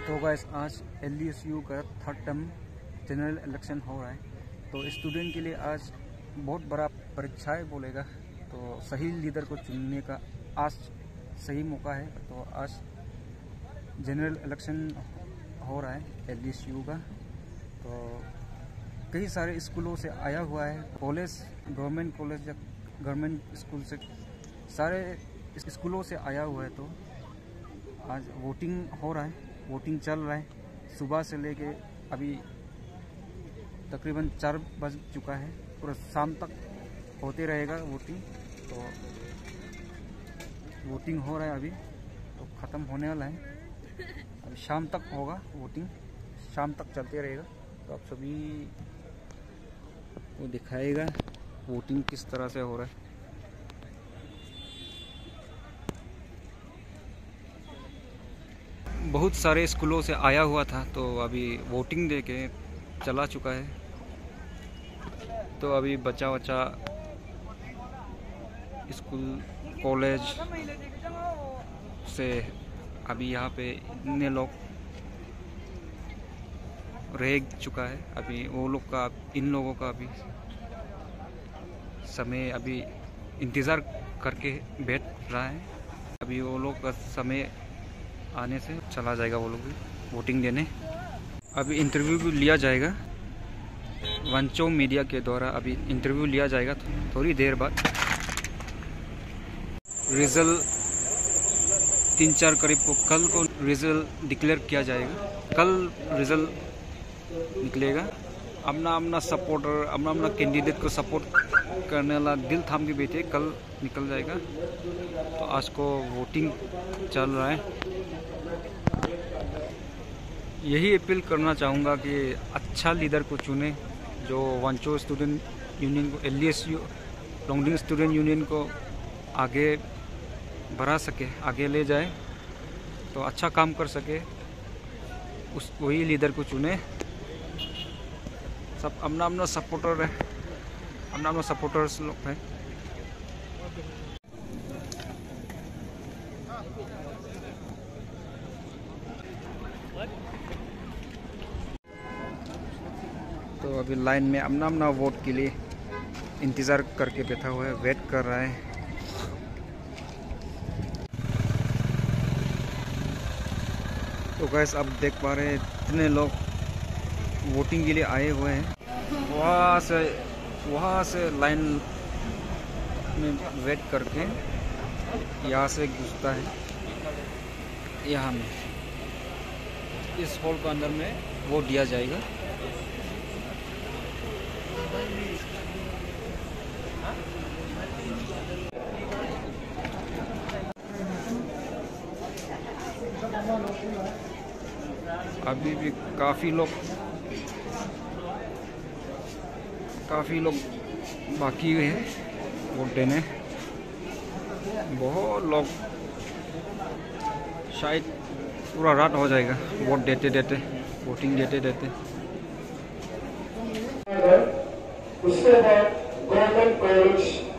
तो गाइस आज LDSU का थर्ड टर्म जनरल इलेक्शन हो रहा है। तो स्टूडेंट के लिए आज बहुत बड़ा परीक्षा है बोलेगा। तो सही लीडर को चुनने का आज सही मौका है। तो आज जनरल इलेक्शन हो रहा है LDSU का। तो कई सारे स्कूलों से आया हुआ है, कॉलेज, गवर्नमेंट कॉलेज या गवर्नमेंट स्कूल से सारे स्कूलों से आया हुआ है। तो आज वोटिंग हो रहा है, वोटिंग चल रहा है सुबह से लेके अभी तकरीबन 4 बज चुका है। पूरा शाम तक होते रहेगा वोटिंग। तो वोटिंग हो रहा है अभी, तो ख़त्म होने वाला है। अभी शाम तक होगा वोटिंग, शाम तक चलते रहेगा। तो आप सभी को दिखाएगा वोटिंग किस तरह से हो रहा है। बहुत सारे स्कूलों से आया हुआ था, तो अभी वोटिंग दे के चला चुका है। तो अभी बच्चा स्कूल कॉलेज से अभी यहाँ पे इतने लोग रह चुका है। अभी वो लोग का, इन लोगों का अभी समय अभी इंतज़ार करके बैठ रहा है। अभी वो लोग का समय आने से चला जाएगा वो लोग भी वोटिंग देने। अभी इंटरव्यू भी लिया जाएगा, वंचो मीडिया के द्वारा अभी इंटरव्यू लिया जाएगा थोड़ी देर बाद। रिजल्ट 3-4 करीब को, कल को रिजल्ट डिक्लेयर किया जाएगा। कल रिजल्ट निकलेगा। अपना सपोर्टर, अपना कैंडिडेट को सपोर्ट करने वाला दिल थाम के बैठे, कल निकल जाएगा। तो आज को वोटिंग चल रहा है। यही अपील करना चाहूँगा कि अच्छा लीडर को चुने जो वांचो स्टूडेंट यूनियन को, LDSU लोंगडिंग स्टूडेंट यूनियन को आगे बढ़ा सके, आगे ले जाए, तो अच्छा काम कर सके। वही लीडर को चुने। सब अपना सपोर्टर है, अपना सपोर्टर्स लोग हैं। तो अभी लाइन में अपना वोट के लिए इंतज़ार करके बैठा हुआ है, वेट कर रहा है। तो गैस आप देख पा रहे हैं इतने लोग वोटिंग के लिए आए हुए हैं। वहाँ से लाइन में वेट करके यहाँ से घुसता है, यहाँ में इस हॉल के अंदर में वोट दिया जाएगा। अभी भी काफ़ी लोग बाकी हुए हैं वोट देने। बहुत लोग, शायद पूरा रात हो जाएगा वोट देते वोटिंग देते। उसके बाद गवर्नमेंट कॉलेज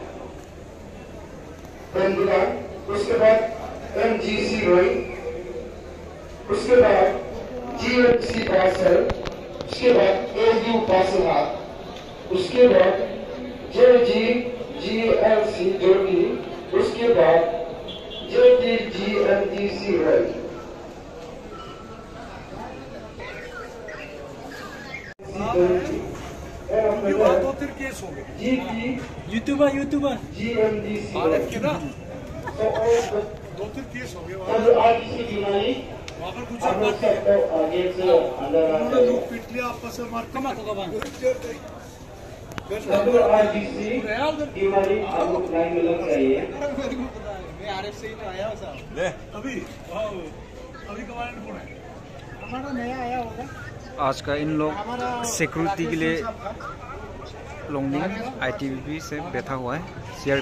बंदुला, उसके बाद MGC रोई, उसके बाद GMC पासल, उसके बाद AU पासलहाट, उसके बाद JGGLC जोड़ी, उसके बाद JTGMGC रोई। दो-तीन केस हो गए। यूट्यूबर GMDC के ना 2-3 केस हो गए। वहाँ पर कुछ उन्होंने लोग पीट लिया आपस में, मार कमा RF से ही तो आया साहब। अभी कमांड कौन है? हमारा नया आया होगा। आज का इन लोग सिक्योरिटी के लिए लोंगडिंग ITBP से बैठा हुआ है,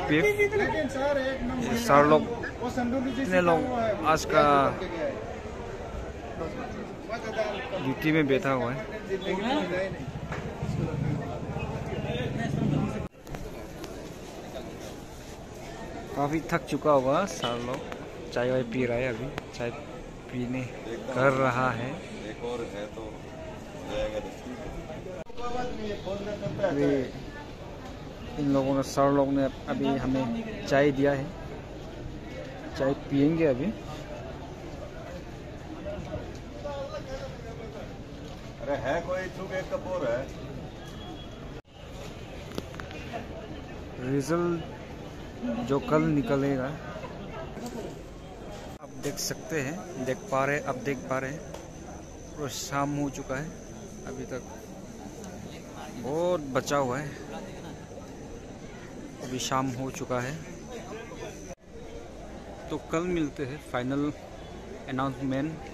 CRPF। सारे लोग, इतने लोग आज का ड्यूटी में बैठा हुआ है। काफ़ी थक चुका होगा सारे लोग। चाय वाय पी रहा है, अभी चाय पीने कर रहा है। एक और है तो जाएगा। अभी इन लोगों ने, सर लोग ने अभी हमें चाय दिया है, चाय पियेंगे अभी। अरे है कोई चुप, एक कप और है। रिजल्ट जो कल निकलेगा, आप देख सकते हैं, देख पा रहे हैं पूरा शाम हो चुका है, अभी तक बहुत बचा हुआ है। अभी शाम हो चुका है, तो कल मिलते हैं फाइनल अनाउंसमेंट